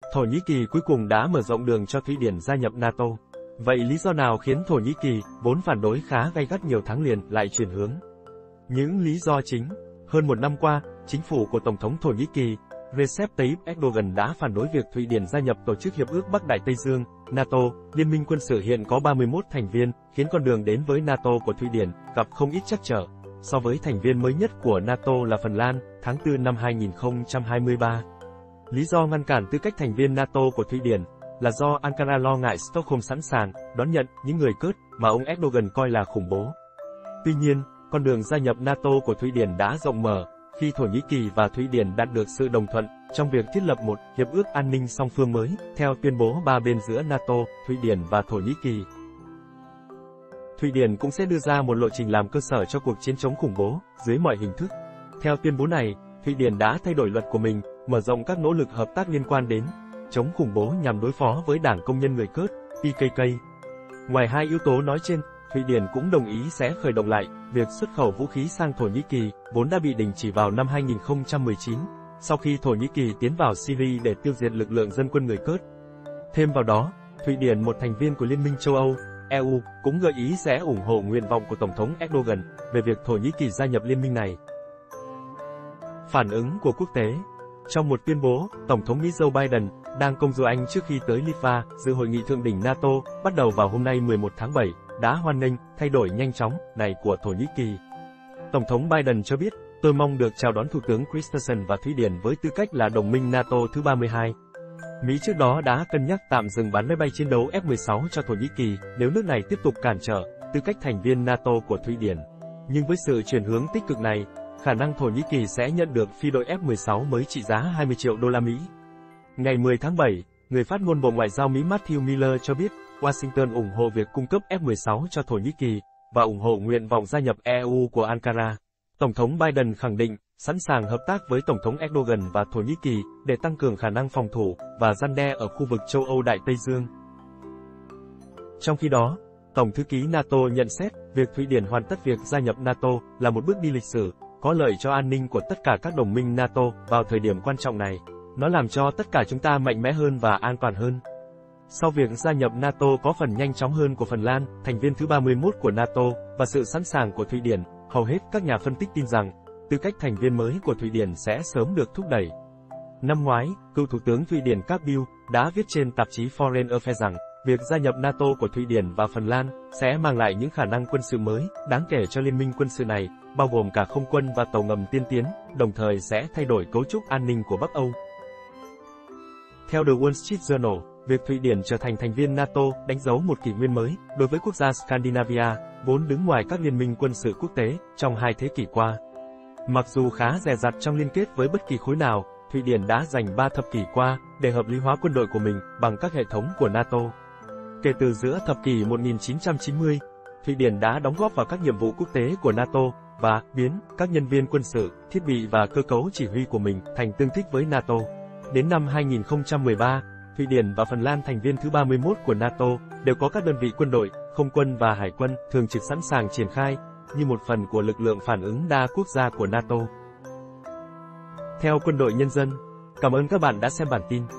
Thổ Nhĩ Kỳ cuối cùng đã mở rộng đường cho Thụy Điển gia nhập NATO. Vậy lý do nào khiến Thổ Nhĩ Kỳ, vốn phản đối khá gay gắt nhiều tháng liền, lại chuyển hướng? Những lý do chính. Hơn một năm qua, chính phủ của Tổng thống Thổ Nhĩ Kỳ, Recep Tayyip Erdogan đã phản đối việc Thụy Điển gia nhập Tổ chức Hiệp ước Bắc Đại Tây Dương, NATO. Liên minh quân sự hiện có 31 thành viên, khiến con đường đến với NATO của Thụy Điển gặp không ít trắc trở. So với thành viên mới nhất của NATO là Phần Lan, tháng 4 năm 2023. Lý do ngăn cản tư cách thành viên NATO của Thụy Điển là do Ankara lo ngại Stockholm sẵn sàng đón nhận những người Kurd mà ông Erdogan coi là khủng bố. Tuy nhiên, con đường gia nhập NATO của Thụy Điển đã rộng mở khi Thổ Nhĩ Kỳ và Thụy Điển đạt được sự đồng thuận trong việc thiết lập một hiệp ước an ninh song phương mới, theo tuyên bố ba bên giữa NATO, Thụy Điển và Thổ Nhĩ Kỳ. Thụy Điển cũng sẽ đưa ra một lộ trình làm cơ sở cho cuộc chiến chống khủng bố dưới mọi hình thức. Theo tuyên bố này, Thụy Điển đã thay đổi luật của mình, mở rộng các nỗ lực hợp tác liên quan đến chống khủng bố nhằm đối phó với Đảng Công nhân người Kurd, PKK. Ngoài hai yếu tố nói trên, Thụy Điển cũng đồng ý sẽ khởi động lại việc xuất khẩu vũ khí sang Thổ Nhĩ Kỳ, vốn đã bị đình chỉ vào năm 2019, sau khi Thổ Nhĩ Kỳ tiến vào Syria để tiêu diệt lực lượng dân quân người Kurd. Thêm vào đó, Thụy Điển, một thành viên của Liên minh châu Âu, EU, cũng gợi ý sẽ ủng hộ nguyện vọng của Tổng thống Erdogan về việc Thổ Nhĩ Kỳ gia nhập liên minh này. Phản ứng của quốc tế. Trong một tuyên bố, Tổng thống Mỹ Joe Biden đang công du Anh trước khi tới Litva dự hội nghị thượng đỉnh NATO bắt đầu vào hôm nay 11 tháng 7, đã hoan nghênh thay đổi nhanh chóng này của Thổ Nhĩ Kỳ. Tổng thống Biden cho biết, tôi mong được chào đón Thủ tướng Kristersson và Thụy Điển với tư cách là đồng minh NATO thứ 32. Mỹ trước đó đã cân nhắc tạm dừng bán máy bay chiến đấu F-16 cho Thổ Nhĩ Kỳ nếu nước này tiếp tục cản trở tư cách thành viên NATO của Thụy Điển. Nhưng với sự chuyển hướng tích cực này, khả năng Thổ Nhĩ Kỳ sẽ nhận được phi đội F-16 mới trị giá 20 triệu đô la Mỹ. Ngày 10 tháng 7, người phát ngôn Bộ Ngoại giao Mỹ Matthew Miller cho biết, Washington ủng hộ việc cung cấp F-16 cho Thổ Nhĩ Kỳ và ủng hộ nguyện vọng gia nhập EU của Ankara. Tổng thống Biden khẳng định sẵn sàng hợp tác với Tổng thống Erdogan và Thổ Nhĩ Kỳ để tăng cường khả năng phòng thủ và răn đe ở khu vực châu Âu Đại Tây Dương. Trong khi đó, Tổng thư ký NATO nhận xét việc Thụy Điển hoàn tất việc gia nhập NATO là một bước đi lịch sử, có lợi cho an ninh của tất cả các đồng minh NATO vào thời điểm quan trọng này. Nó làm cho tất cả chúng ta mạnh mẽ hơn và an toàn hơn. Sau việc gia nhập NATO có phần nhanh chóng hơn của Phần Lan, thành viên thứ 31 của NATO, và sự sẵn sàng của Thụy Điển, hầu hết các nhà phân tích tin rằng, tư cách thành viên mới của Thụy Điển sẽ sớm được thúc đẩy. Năm ngoái, cựu Thủ tướng Thụy Điển Carl Bildt đã viết trên tạp chí Foreign Affairs rằng, việc gia nhập NATO của Thụy Điển và Phần Lan sẽ mang lại những khả năng quân sự mới, đáng kể cho liên minh quân sự này, bao gồm cả không quân và tàu ngầm tiên tiến, đồng thời sẽ thay đổi cấu trúc an ninh của Bắc Âu. Theo The Wall Street Journal, việc Thụy Điển trở thành thành viên NATO đánh dấu một kỷ nguyên mới đối với quốc gia Scandinavia, vốn đứng ngoài các liên minh quân sự quốc tế trong 2 thế kỷ qua. Mặc dù khá dè dặt trong liên kết với bất kỳ khối nào, Thụy Điển đã dành 3 thập kỷ qua để hợp lý hóa quân đội của mình bằng các hệ thống của NATO. Kể từ giữa thập kỷ 1990, Thụy Điển đã đóng góp vào các nhiệm vụ quốc tế của NATO và biến các nhân viên quân sự, thiết bị và cơ cấu chỉ huy của mình thành tương thích với NATO. Đến năm 2013, Thụy Điển và Phần Lan, thành viên thứ 31 của NATO, đều có các đơn vị quân đội, không quân và hải quân thường trực sẵn sàng triển khai, như một phần của lực lượng phản ứng đa quốc gia của NATO. Theo Quân đội Nhân dân, cảm ơn các bạn đã xem bản tin.